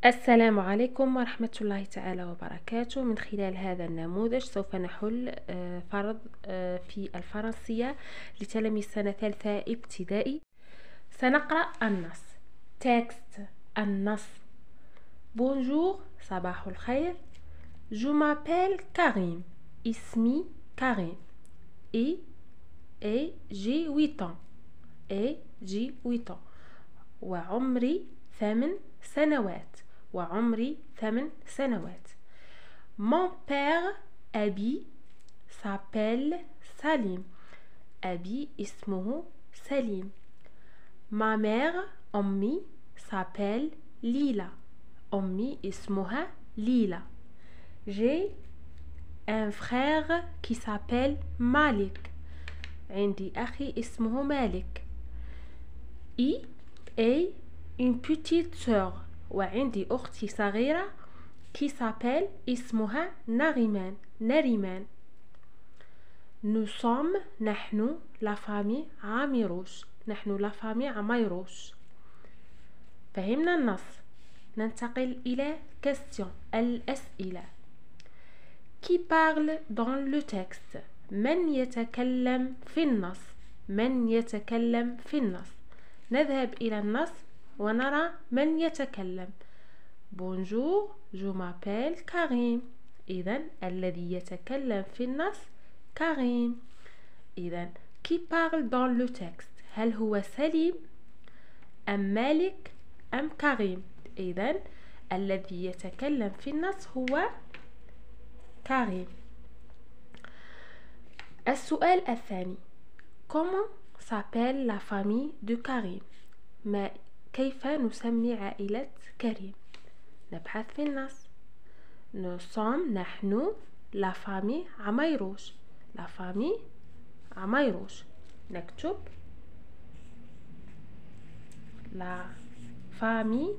السلام عليكم ورحمة الله تعالى وبركاته. من خلال هذا النموذج سوف نحل فرض في الفرنسية لتلاميذ سنة ثالثة ابتدائي. سنقرأ النص. تكست النص. بونجور، صباح الخير. جو مابيل كريم، اسمي كريم. اي جي 8 ans. وعمري 8 سنوات. Mon père أبي s'appelle سليم. أبي اسمه سليم. Ma mère أمي s'appelle ليلى. أمي اسمها ليلى. J'ai un frère qui s'appelle مالك. عندي أخي اسمه مالك. Et une petite sœur. وعندي أختي صغيرة qui s'appelle اسمها نريمان. Nous sommes نحن la famille عامروش. عميروش. فهمنا النص. ننتقل إلى question الأسئلة. Qui parle dans le texte؟ من يتكلم في النص؟ نذهب إلى النص ونرى من يتكلم. Bonjour, je m'appelle Karim. إذن الذي يتكلم في النص كريم. إذن qui parle dans le texte؟ هل هو سليم أم مالك أم كريم؟ إذن الذي يتكلم في النص هو كريم. السؤال الثاني. Comment s'appelle la famille de Karim؟ كيف نسمي عائلة كريم؟ نبحث في النص. Nous sommes نحن la famille عميروش. نكتب la famille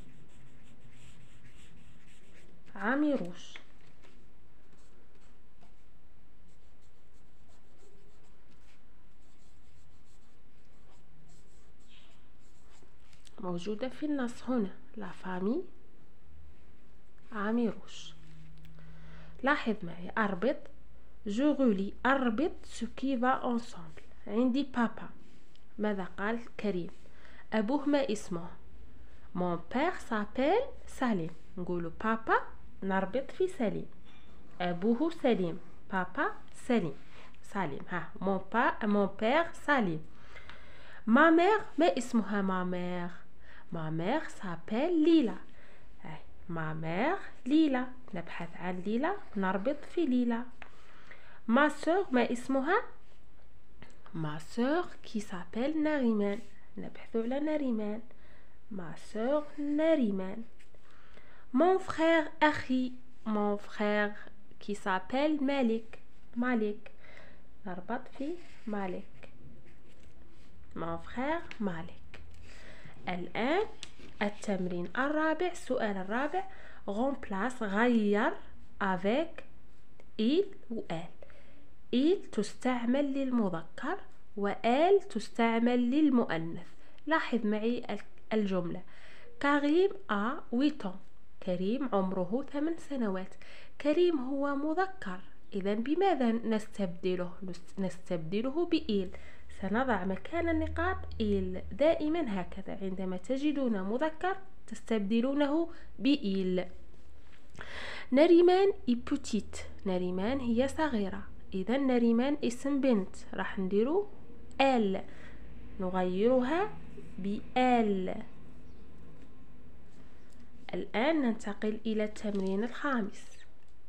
عميروش. موجودة في النص هنا لا فامي عامروش. لاحظ معي أربط. جو غولي أربط ce qui va ensemble. عندي بابا. ماذا قال كريم؟ أبوه ما اسمه؟ mon père s'appelle سليم. نقول بابا نربط في سليم. أبوه سليم. بابا سليم. ها mon père سليم. ma mère ما اسمها ma mère s'appelle ليلى. ma mère ليلى. نبحث عن ليلى نربط في ليلى. ma sœur ما اسمها؟ ma sœur qui s'appelle نريمان. نبحث على نريمان. ma sœur نريمان. mon frère أخي. mon frère qui s'appelle مالك. نربط في مالك. mon frère مالك. الآن التمرين الرابع. السؤال الرابع. remplace غير avec il و elle. il تستعمل للمذكر و elle تستعمل للمؤنث. لاحظ معي الجملة. كريم a 8 ans. كريم عمره 8 سنوات. كريم هو مذكر. إذن بماذا نستبدله بإيل. سنضع مكان النقاط إيل. دائما هكذا عندما تجدون مذكر تستبدلونه بإيل. نريمان بوتيت. نريمان هي صغيرة. إذا نريمان اسم بنت راح نديرو ال. نغيرها بال. الآن ننتقل إلى التمرين الخامس.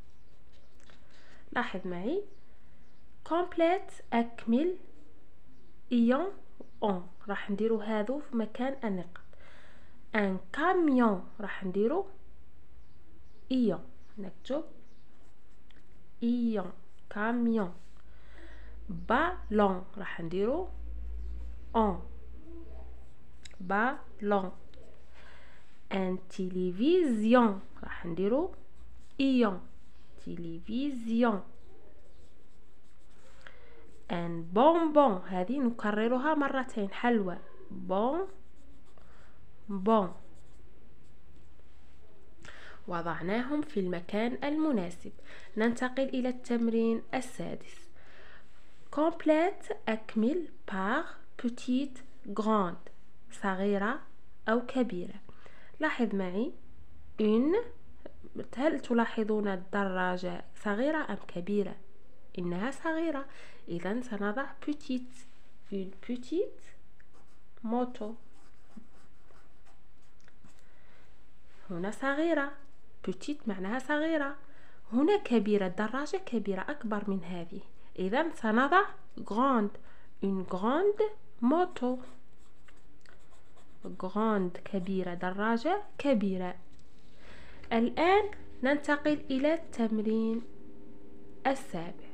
لاحظ معي. كومبليت أكمل إيون أون. راح نديرو هذو في مكان النقط. ان كاميون راح نديرو إيون. نكتب إيون كاميون. بالون راح نديرو أون بالون. ان تلفزيون راح نديرو إيون تلفزيون. ان بونبون هذه نكررها مرتين. حلوى بون. وضعناهم في المكان المناسب. ننتقل إلى التمرين السادس. complète أكمل par petite grande صغيرة أو كبيرة. لاحظ معي une. هل تلاحظون الدراجة صغيرة أم كبيرة؟ إنها صغيرة، إذن سنضع petite. une petite moto. هنا صغيرة، petite معناها صغيرة. هنا كبيرة، الدراجة كبيرة أكبر من هذه، إذن سنضع grande. une grande moto. grande كبيرة، دراجة كبيرة. الآن ننتقل إلى التمرين السابع.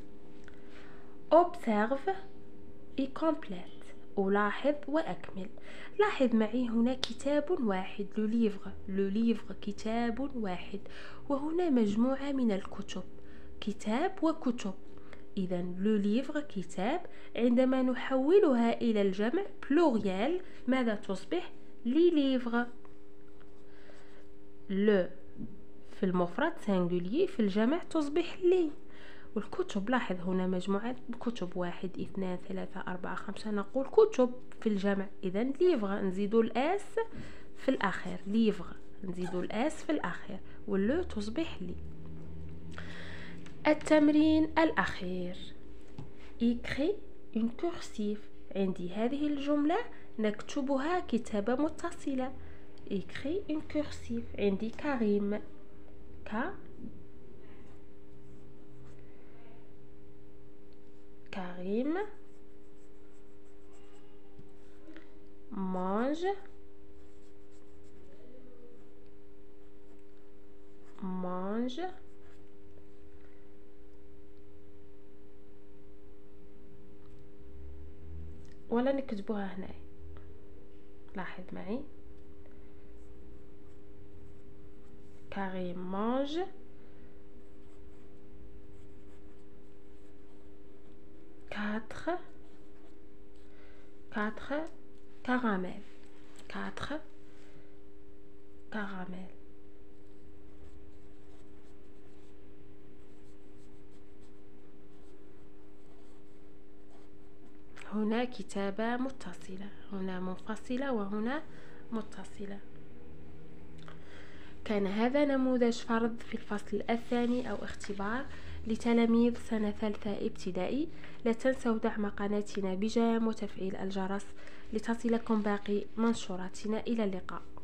observe et complète. ألاحظ وأكمل. لاحظ معي هنا كتاب واحد، le livre كتاب واحد، وهنا مجموعة من الكتب، كتاب وكتب. إذن le livre كتاب، عندما نحولها إلى الجمع pluriel ماذا تصبح؟ les livres. le في المفرد singulier، في الجمع تصبح لي. والكتب، لاحظ هنا مجموعة كتب، 1 2 3 4 5، نقول كتب في الجمع، إذن ليفغ نزيد الأس في الأخير، ليفغ نزيد الأس في الأخير، واللو تصبح لي. التمرين الأخير. écris une cursive. عندي هذه الجملة نكتبها كتابة متصلة. écris une cursive. عندي كريم، كريم mange ولا نكتبوها هنا. لاحظ معي كريم mange 4 caramels. 4 caramels. هنا كتابة متصلة، هنا منفصلة وهنا متصلة. كان هذا نموذج فرض في الفصل الثاني أو اختبار لتلاميذ سنة ثالثة ابتدائي. لا تنسوا دعم قناتنا بجيم وتفعيل الجرس لتصلكم باقي منشوراتنا. إلى اللقاء.